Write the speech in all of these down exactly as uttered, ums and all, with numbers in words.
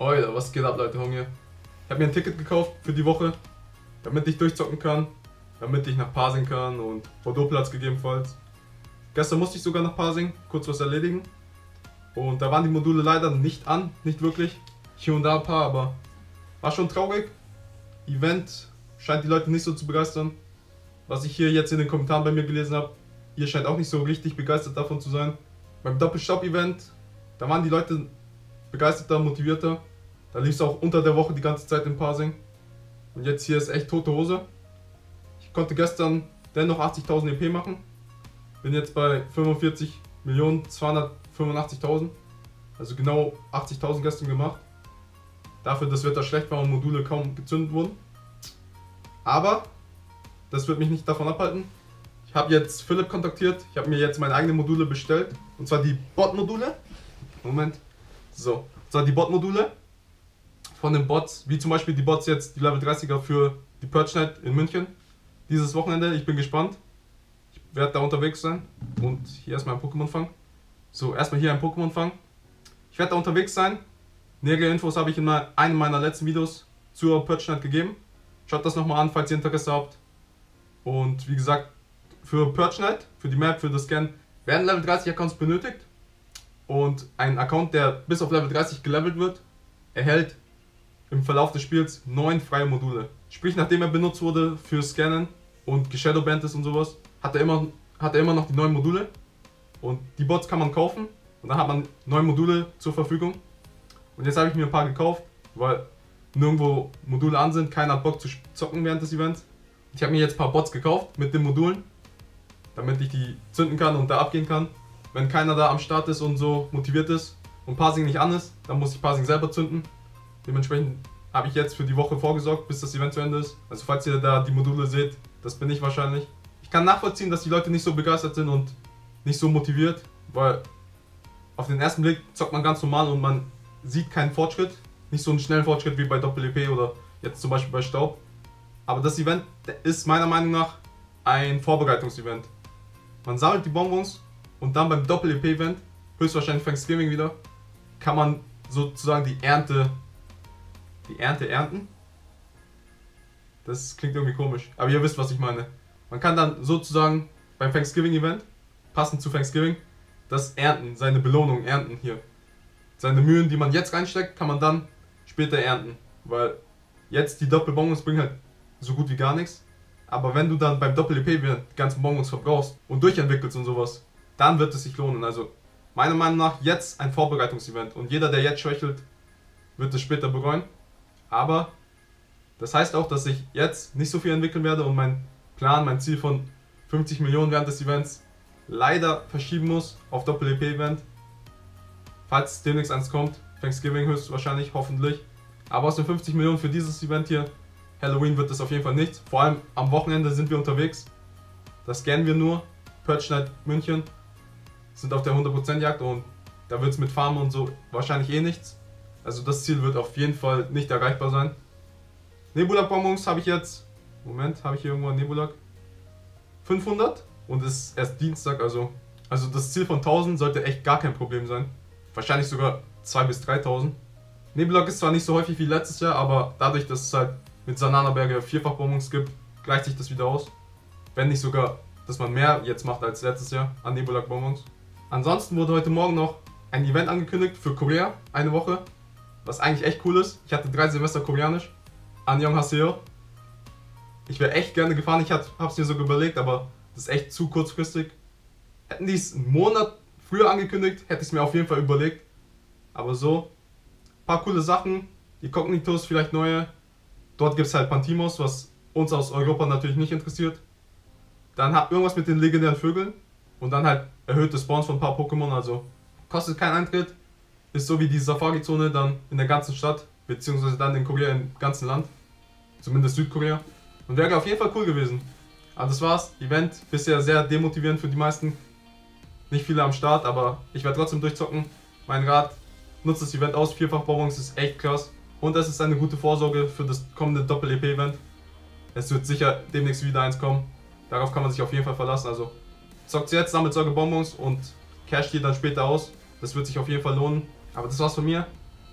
Alter, was geht ab, Leute, Hunger? Ich habe mir ein Ticket gekauft für die Woche, damit ich durchzocken kann, damit ich nach Pasing kann und Bordeaux-Platz gegebenenfalls. Gestern musste ich sogar nach Pasing, kurz was erledigen. Und da waren die Module leider nicht an, nicht wirklich. Hier und da ein paar, aber war schon traurig. Event scheint die Leute nicht so zu begeistern. Was ich hier jetzt in den Kommentaren bei mir gelesen habe, ihr scheint auch nicht so richtig begeistert davon zu sein. Beim Doppelstopp-Event, da waren die Leute begeisterter, motivierter. Da lief es auch unter der Woche die ganze Zeit in Pasing. Und jetzt hier ist echt tote Hose. Ich konnte gestern dennoch achtzigtausend E P machen. Bin jetzt bei fünfundvierzig Millionen zweihundertfünfundachtzigtausend. Also genau achtzigtausend gestern gemacht. Dafür, dass das Wetter schlecht war und Module kaum gezündet wurden. Aber das wird mich nicht davon abhalten. Ich habe jetzt Philipp kontaktiert. Ich habe mir jetzt meine eigenen Module bestellt. Und zwar die Bot-Module. Moment. So. Und zwar die Bot-Module. Von den Bots. Wie zum Beispiel die Bots jetzt, die Level dreißiger für die Purge Night in München. Dieses Wochenende. Ich bin gespannt. Ich werde da unterwegs sein. Und hier erstmal ein Pokémon-Fang. So, erstmal hier ein Pokémon-Fang. Ich werde da unterwegs sein. Nähere Infos habe ich in einem meiner letzten Videos zur Purge Night gegeben. Schaut das nochmal an, falls ihr Interesse habt. Und wie gesagt, für Purge Night, für die Map, für das Scan, werden Level dreißig Accounts benötigt. Und ein Account, der bis auf Level dreißig gelevelt wird, erhält im Verlauf des Spiels neun freie Module. Sprich, nachdem er benutzt wurde für Scannen und geshadowbanned ist und sowas, hat er immer, hat er immer noch die neun Module. Und die Bots kann man kaufen und dann hat man neun Module zur Verfügung. Und jetzt habe ich mir ein paar gekauft, weil nirgendwo Module an sind, keiner hat Bock zu zocken während des Events. Ich habe mir jetzt ein paar Bots gekauft mit den Modulen, damit ich die zünden kann und da abgehen kann. Wenn keiner da am Start ist und so motiviert ist und Pasing nicht an ist, dann muss ich Pasing selber zünden. Dementsprechend habe ich jetzt für die Woche vorgesorgt, bis das Event zu Ende ist. Also falls ihr da die Module seht, das bin ich wahrscheinlich. Ich kann nachvollziehen, dass die Leute nicht so begeistert sind und nicht so motiviert, weil auf den ersten Blick zockt man ganz normal und man sieht keinen Fortschritt. Nicht so einen schnellen Fortschritt wie bei Doppel-E P oder jetzt zum Beispiel bei Staub. Aber das Event ist meiner Meinung nach ein Vorbereitungsevent. Man sammelt die Bonbons und dann beim Doppel-E P-Event, höchstwahrscheinlich Thanksgiving wieder, kann man sozusagen die Ernte, die Ernte ernten. Das klingt irgendwie komisch, aber ihr wisst, was ich meine. Man kann dann sozusagen beim Thanksgiving-Event, passend zu Thanksgiving, das ernten, seine Belohnung ernten hier. Seine Mühen, die man jetzt reinsteckt, kann man dann später ernten. Weil jetzt die Doppelbonbons bringen halt so gut wie gar nichts. Aber wenn du dann beim Doppel-E P die ganzen Bonbons verbrauchst und durchentwickelst und sowas, dann wird es sich lohnen. Also meiner Meinung nach jetzt ein Vorbereitungsevent. Und jeder, der jetzt schwächelt, wird es später bereuen. Aber das heißt auch, dass ich jetzt nicht so viel entwickeln werde und mein Plan, mein Ziel von fünfzig Millionen während des Events leider verschieben muss auf Doppel-E P-Event. Falls demnächst eins kommt, Thanksgiving höchstwahrscheinlich, hoffentlich. Aber aus den fünfzig Millionen für dieses Event hier, Halloween wird das auf jeden Fall nichts. Vor allem am Wochenende sind wir unterwegs. Das scannen wir nur. Purge Night München. Sind auf der hundert Prozent Jagd und da wird es mit Farmen und so wahrscheinlich eh nichts. Also das Ziel wird auf jeden Fall nicht erreichbar sein. Nebulak Bonbons habe ich jetzt. Moment, habe ich hier irgendwo einen Nebulak? fünfhundert und es ist erst Dienstag, also. Also das Ziel von tausend sollte echt gar kein Problem sein. Wahrscheinlich sogar zweitausend bis dreitausend. Nebulak ist zwar nicht so häufig wie letztes Jahr, aber dadurch, dass es halt mit Sananaberge Vierfach-Bonbons gibt, gleicht sich das wieder aus. Wenn nicht sogar, dass man mehr jetzt macht als letztes Jahr an Nebulak-Bonbons. Ansonsten wurde heute Morgen noch ein Event angekündigt für Korea, eine Woche. Was eigentlich echt cool ist. Ich hatte drei Semester Koreanisch. Annyeonghaseyo. Ich wäre echt gerne gefahren, ich habe es mir sogar überlegt, aber das ist echt zu kurzfristig. Hätten die es einen Monat früher angekündigt, hätte ich es mir auf jeden Fall überlegt. Aber so, ein paar coole Sachen, die Kognitos, vielleicht neue. Dort gibt es halt Pantimos, was uns aus Europa natürlich nicht interessiert. Dann hat irgendwas mit den legendären Vögeln. Und dann halt erhöhte Spawns von ein paar Pokémon, also kostet keinen Eintritt. Ist so wie die Safari-Zone dann in der ganzen Stadt, beziehungsweise dann in Korea im ganzen Land. Zumindest Südkorea. Und wäre auf jeden Fall cool gewesen. Aber das war's. Event bisher sehr demotivierend für die meisten. Nicht viele am Start, aber ich werde trotzdem durchzocken. Mein Rat, nutzt das Event aus. Vierfach-Bonbons ist echt krass. Und es ist eine gute Vorsorge für das kommende Doppel-E P-Event. Es wird sicher demnächst wieder eins kommen. Darauf kann man sich auf jeden Fall verlassen. Also zockt jetzt, sammelt solche Bonbons und casht die dann später aus. Das wird sich auf jeden Fall lohnen. Aber das war's von mir.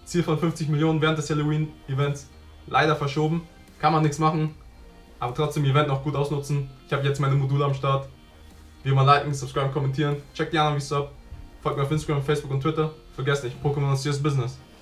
Ziel von fünfzig Millionen während des Halloween-Events leider verschoben. Kann man nichts machen, aber trotzdem Event noch gut ausnutzen. Ich habe jetzt meine Module am Start. Wie immer liken, subscriben, kommentieren. Checkt die anderen Videos ab. Folgt mir auf Instagram, Facebook und Twitter. Vergesst nicht, Pokémon ist serious business.